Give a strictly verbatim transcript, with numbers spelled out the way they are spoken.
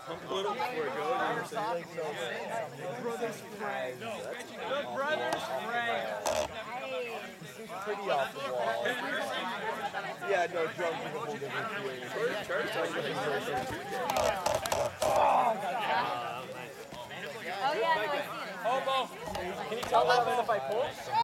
Pump a little before it goes. Brothers Frank. The Brothers Frank. He's pretty off the wall. Yeah, no, drunk is a whole different feeling. Oh, yeah, no, I see it. Hobo. Can you tell that if I pull?